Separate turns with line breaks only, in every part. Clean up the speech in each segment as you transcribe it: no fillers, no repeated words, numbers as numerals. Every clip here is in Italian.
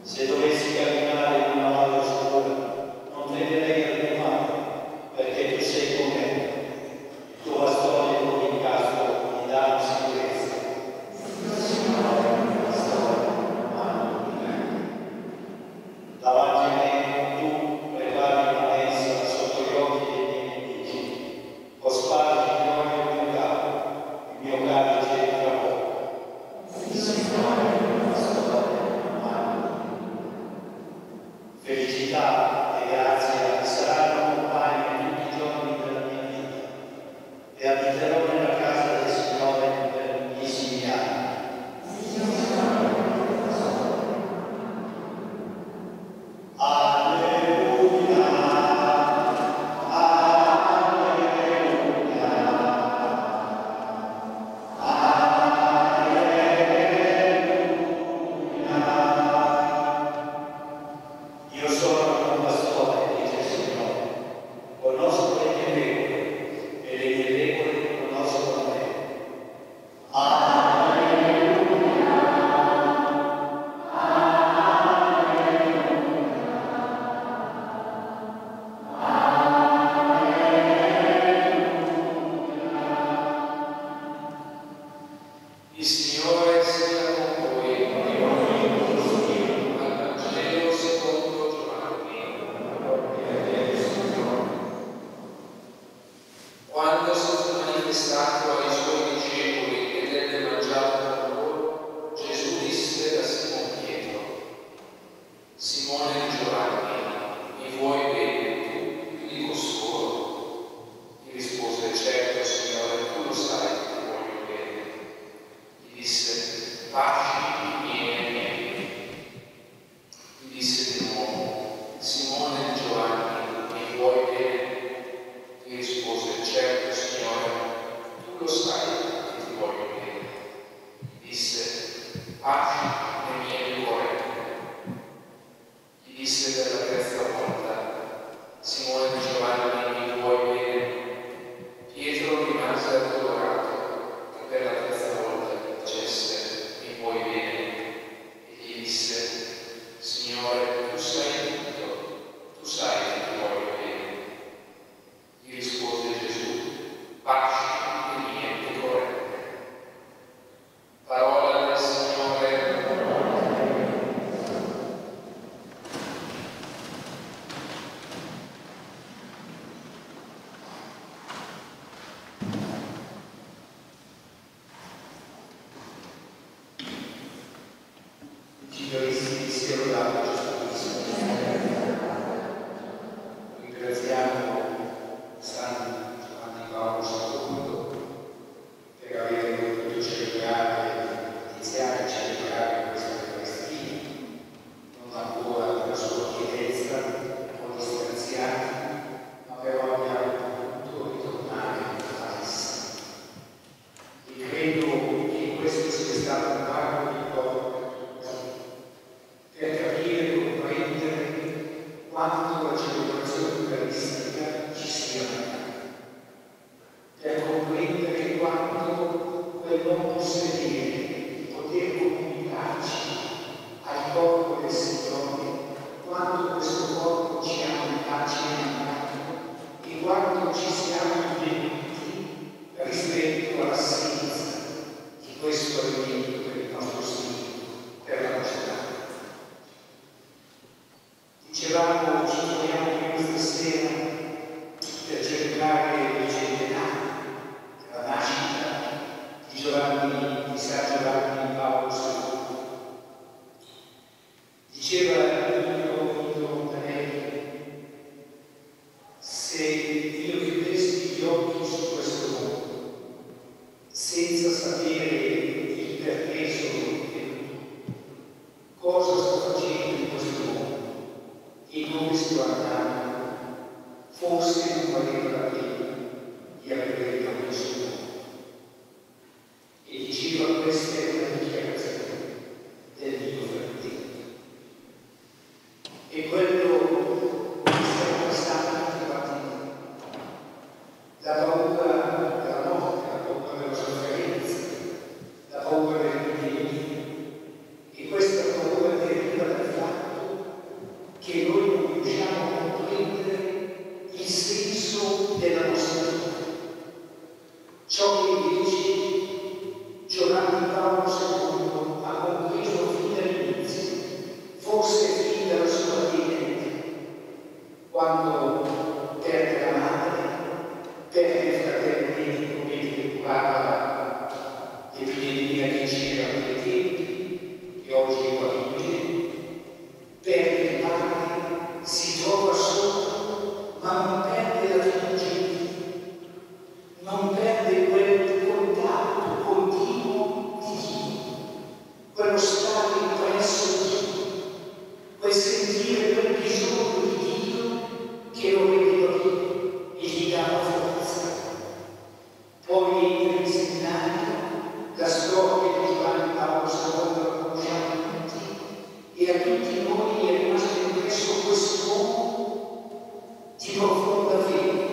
Se dovessi camminare in una valle oscura, non temerei alcun male, perché tu sei con me. Il tuo bastone e il tuo incastro mi danno sicurezza. Davanti a me tu prepari una mensa sotto gli occhi dei miei nemici. Cospargi di olio il mio calice è tramonto. Felicità e grazia saranno compagni tutti i giorni della mia vita e abiterò nella casa del Signore per lunghissimi anni. Alleluia, alleluia, alleluia. Io sono un pastore, dice il Signore, conosco le mie regole e le mie regole conoscono me.
Il Signore sia con voi. Al Vangelo secondo Giovanni. Quando si fu manifestato ai suoi discepoli ed ebbe mangiato con loro, Gesù disse a Simon Pietro: Simone di Giovanni, mi vuoi bene tu più di costoro? Gli rispose: Certo, Signore, tu lo sai che ti voglio bene. Gli disse: Pasci i miei agnelli. Gli disse di nuovo: Simone di Giovanni, mi vuoi bene? Gli rispose: Certo, Signore, tu lo sai che ti voglio bene. Gli disse: Pasci le mie pecore. Gli disse per la terza volta: Simone di Giovanni, mi vuoi bene? Pietro rimase addolorato che per la terza volta gli dicesse: Mi vuoi bene? E gli disse: Signore, tu sai tutto, tu sai che ti voglio bene. Gli rispose Gesù: Pasci le mie pecore. Parola del Signore.
Signore, sia lodato Gesù Cristo. Ringraziamo San Giovanni Paolo II per aver potuto iniziare a celebrare questa Eucaristia, non ancora con la sua chiarezza o distanziati, ma però abbiamo potuto ritornare a essa. E credo che questo sia stato un marco di corpo per capire e comprendere quanto la celebrazione eucaristica ci sia mancata, per comprendere quanto quel non possedere, poter comunicarci al corpo del Signore, quanto questo corpo ci ha mancato e quanto ci siamo delusi rispetto all'assenza di questo alimento per il nostro spirito, per la nostra anima. Dicevamo, ci troviamo qui questa sera per celebrare il centenario della nascita di San Giovanni Paolo II. Diceva Guido Montanelli: se io chiudessi gli occhi su questo mondo senza sapere il perché sono venuto, cosa sto facendo in questo mondo e dove sto andando, forse non valeva la pena di avere questo mondo. E diceva: questa è una dichiarazione del Dio fervente. E quello che stiamo passando tutti quanti noi, la paura della morte, la paura della sofferenza, la paura dell'epidemia, e questa paura deriva dal fatto parti si trova sotto, ma non perde la fiducia in Dio, non perde quel contatto continuo di Dio, quello stare impresso di Dio, quel sentire quel bisogno di Dio che lo vedeva lì e gli dava forza. Poi entra in seminario, la storia di Giovanni Paolo II la conosciamo tutti, e a tutti noi è rimasto impresso quest'uomo di profonda fede,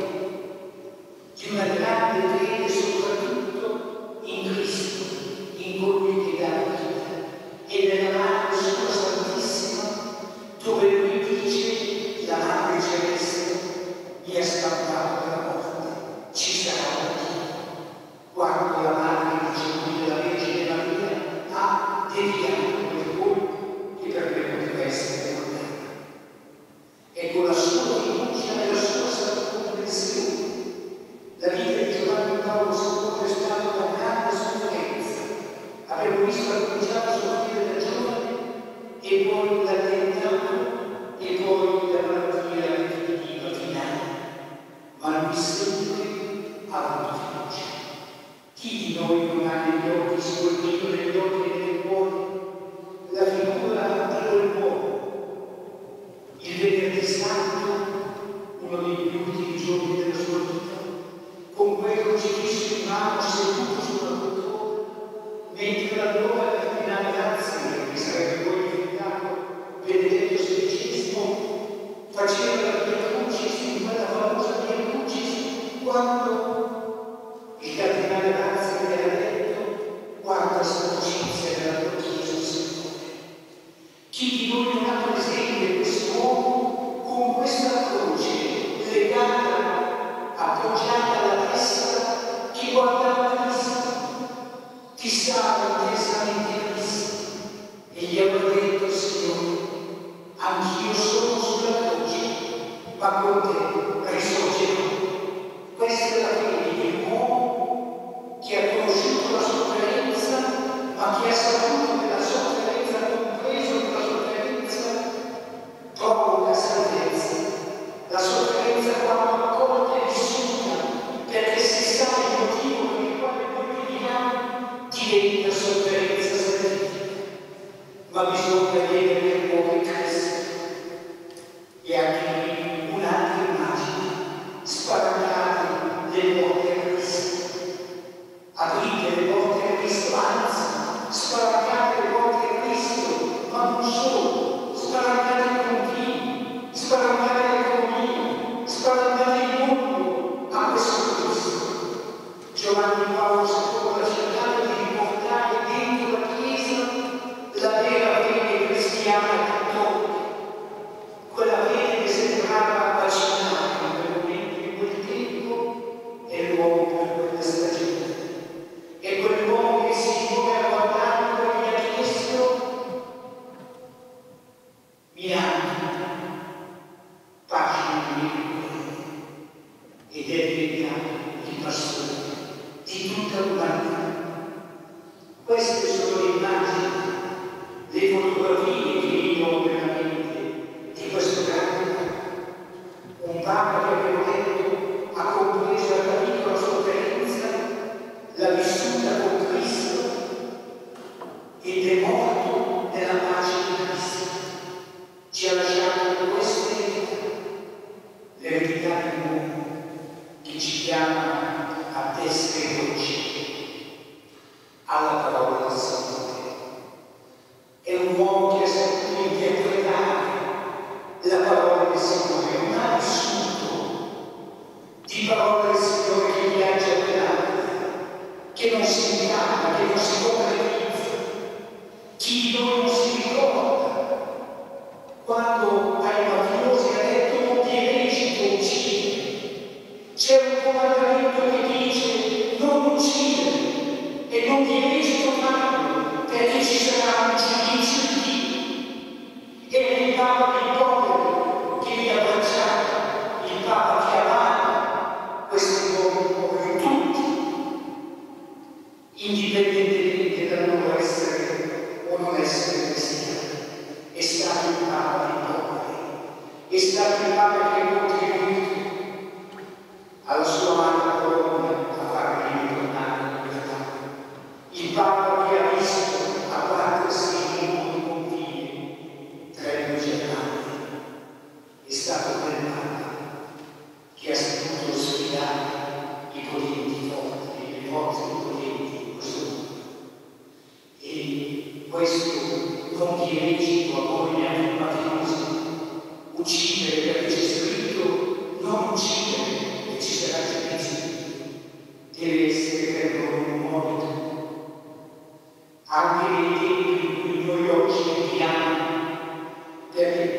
di una grande fede soprattutto in Cristo, in colui che dà la vita, e nella mano sua santissima, dove lui dice: la madre celeste mi ha scampato dalla morte, ci sarà un Dio. Quando la madre dice lui della Vergine Maria ha deviato quel colpo che per me poteva essere condannato. E con la sua fiducia e la sua santa comprensione, la vita di Giovanni Paolo II è stata una grande sofferenza. Abbiamo visto cominciare a soffrire da giovane, e poi l'attentato, e poi la malattia definitiva finale. Ma lui sempre ha avuto fiducia. Chi di noi non ha negli occhi scolpito negli occhi e nel cuore la figura di quell'uomo? Il venerdì santo, uno dei più ultimi giorni della sua vita, con quel crocifisso in mano seduto sulla poltrona, mentre allora il cardinale Ratzinger, che sarebbe poi diventato Benedetto XVI, faceva la Via Crucis, in quella famosa Via Crucis, quando il cardinale Ratzinger era detto: guarda sta crocizia della tua Chiesa, Signore. Chi di noi non ha presente quest'uomo con questa croce legata, appoggiata alla testa, che guardava Cristo, fissava intensamente Cristo, e gli aveva detto: Signore, anch'io sono sulla croce, ma con te risorgerò. Questa è la fede di un uomo che ha conosciuto la sofferenza, ma che ha saputo che la sofferenza, ha compreso che la sofferenza provoca salvezza. La sofferenza, quando accolta e vissuta, perché si sa il motivo per il quale noi viviamo, diventa sofferenza salvifica. Ma bisogna vedere le nuove Cristo. E anche qui un'altra immagine: spalancate le porte a Cristo, aprite le porte a Cristo, anzi spalancate le porte a Cristo, ma non solo, spalancate i confini, spalancate l'economia, spalancate il mondo a questo Cristo. Giovanni Paolo II ha cercato di riportare dentro la Chiesa la vera fede cristiana cattolica, quella fede che sembrava vacillare in quel momento, in quel tempo, è l'uomo per quella stagione. È quell'uomo che si muove a guardare, che gli ha chiesto: mi ami, pace di me, ed è diventato il pastore di tutta l'umanità. Queste sono le immagini, le fotografie che vivono nella mente di questo grande Papa. Un Papa che, abbiamo detto, ha compreso, ha capito la sofferenza, l'ha vissuta con Cristo ed è morto nella pace di Cristo. Ci ha lasciato questa eredità, l'eredità di un uomo che ci chiama a essere dolci alla parola del Signore. È un uomo che ha saputo interpretare la parola del Signore, non ha vissuto di parola del Signore che viaggia per l'aria, che non si incarna, che non si concretizza. Chi di noi non si ricorda quando ai mafiosi ha detto: non ti è lecito uccidere? C'è un comandamento che dice: non uccidere, e non ti è lecito farlo, perché ci sarà un giudizio di Dio. E il Papa dei poveri che vi abbracciava, il Papa che amava questi poveri tutti, indipendentemente dal loro essere o non essere cristiani, è stato il Papa dei poveri.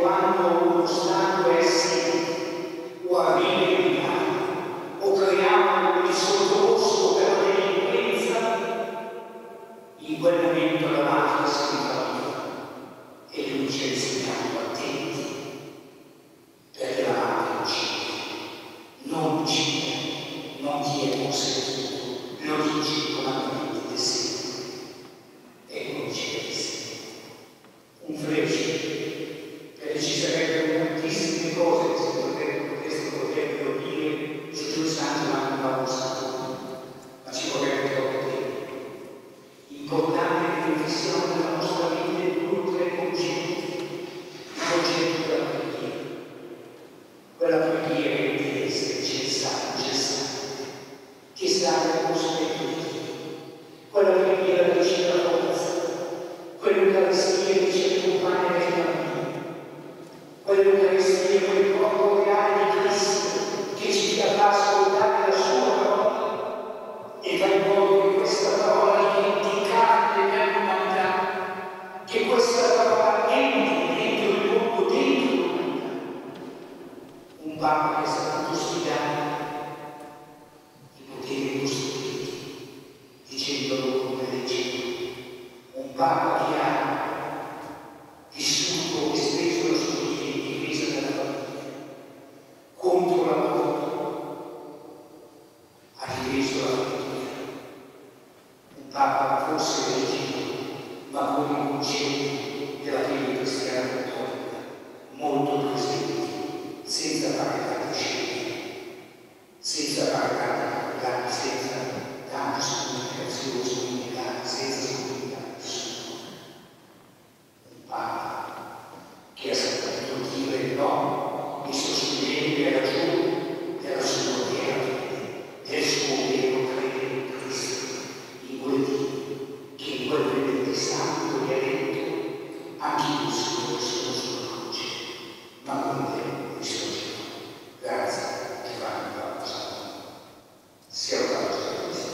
quando uno Stato è assente o arriva in ritardo o creiamo il sottoposto per la delinquenza, in quel momento la mafia si rivaleva e lui ci ha insegnato attenti, perché la mafia uccide, non chi è posseduto, lo dice i comandamenti del Signore e non ci pensi. Un freccio, perché ci sarebbero moltissime cose che si potrebbero dire su Dio Santo, ma non va usato, ma ci vorrebbe troppo tempo. Importante che riflessiamo nella nostra vita in 2 o 3 concetti. Il concetto della preghiera. Quella preghiera che deve essere incessante, che sta nel cospetto di Dio. Quella preghiera che ci dà forza, quell'Eucaristia che ci accompagna nel cammino, quell'Eucaristia, quel corpo reale di Cristo che ci fa ascoltare la sua parola e fa in modo che questa parola diventi carne per l'umanità, che questa parola entri dentro il mondo, dentro l'umanità. Un Papa che sta tanto sfidando i poteri costituiti, dicendo loro come legge. Un Papa che ha vissuto e speso la sua vita in difesa della famiglia, contro l'aborto, ha difeso la famiglia. Un Papa forse legittimo, ma con i concetti della fede cristiana cattolica molto presenti, senza fare tanti scelte, senza fare tanti senza tante scomunicazioni, senza scomunicare nessuno. Un Papa che ha saputo dire no e sostenere le ragioni della sua vera fede, del suo vero credere in Cristo, in quel Dio che in quel venerdì santo gli ha detto: anche io sono sulla croce, ma con te risorgerò. Grazie, Giovanni Paolo II. Sia lodato Cristo.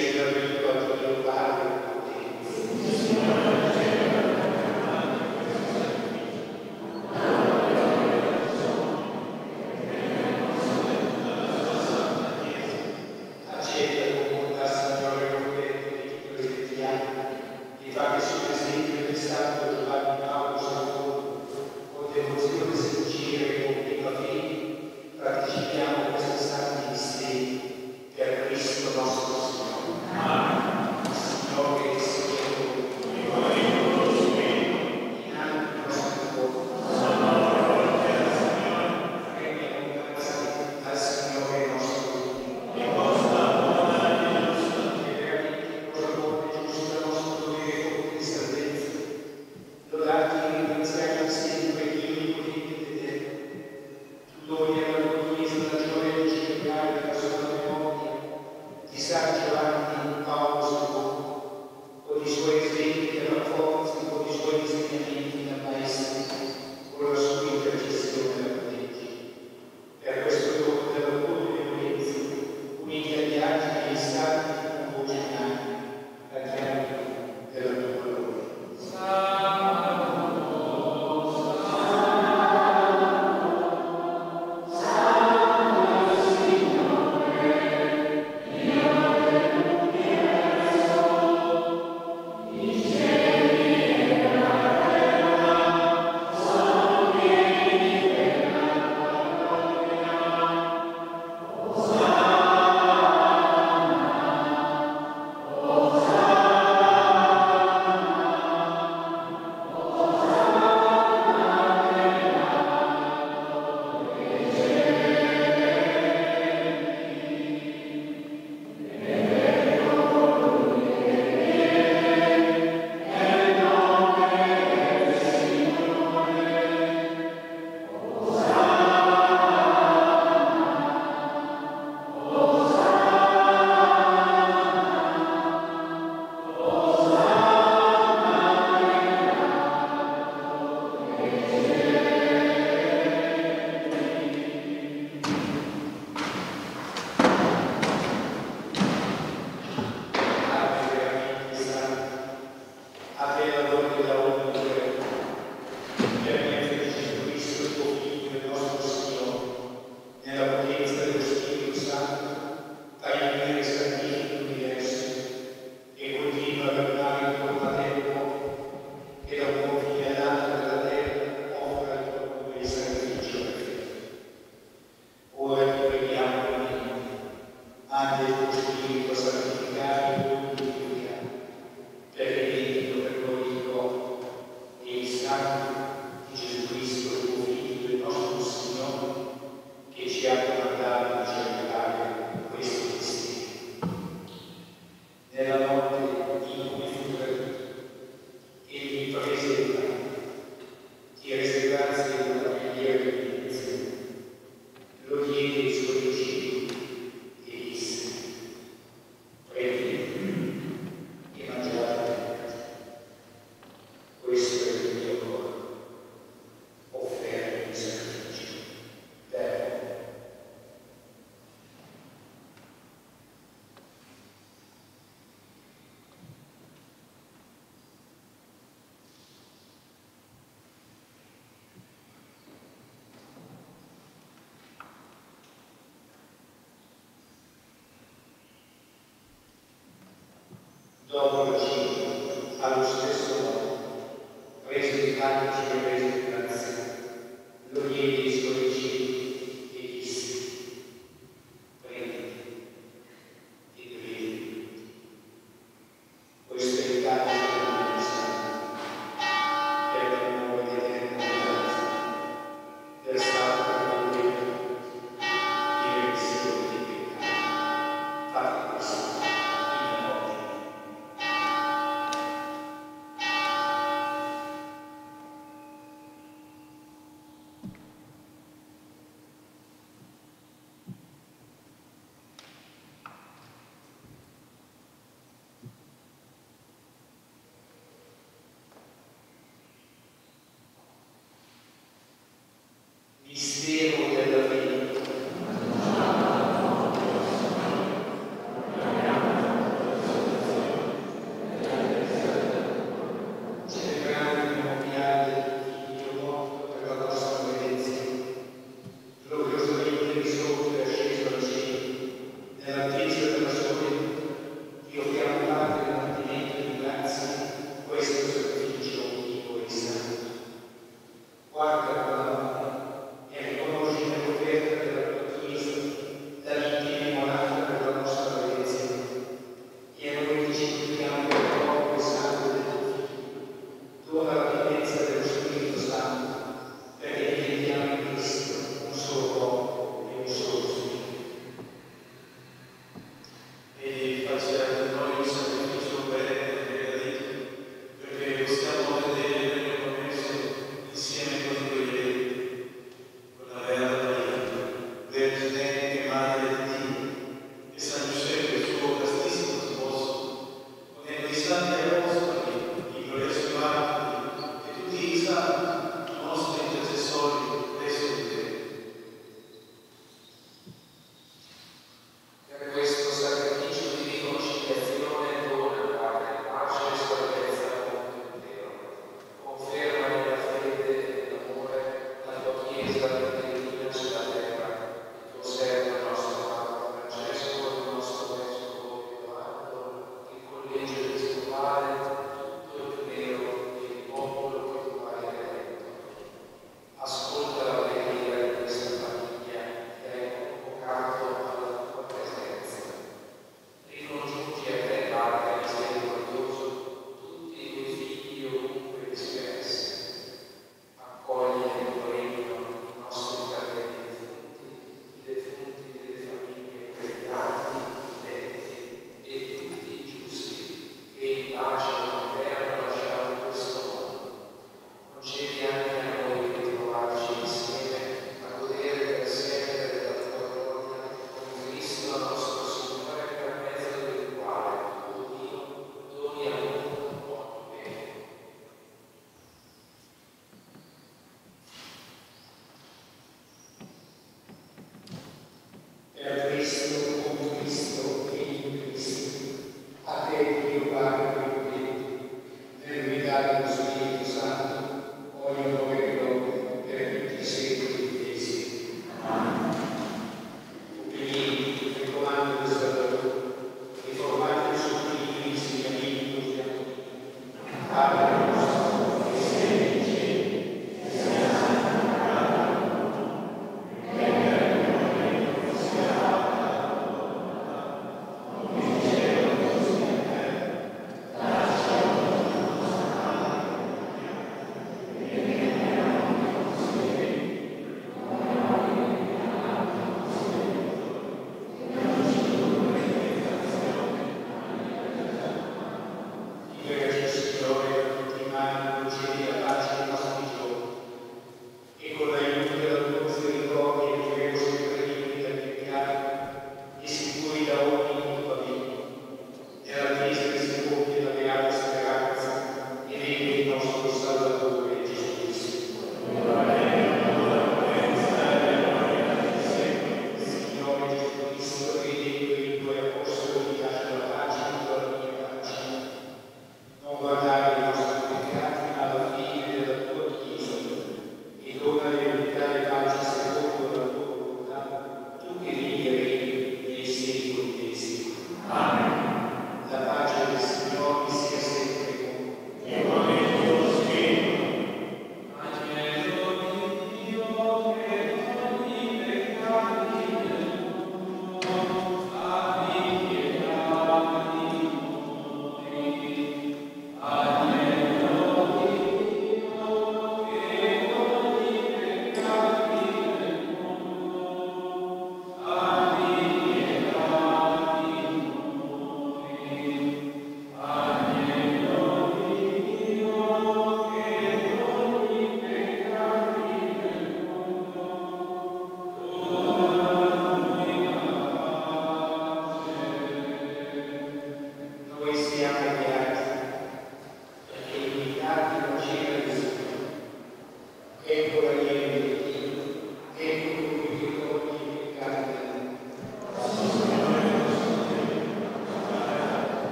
sia dappertutto Dio Padre. Dopo la cena, allo stesso modo, prese il calice e rese grazie, lo diede ai suoi discepoli e disse: prendete e bevete. Questo è il calice della mia sangue, che è la nuova ed eterna alleanza, versato per voi di remissione dei peccati. Fate questo in memoria. sia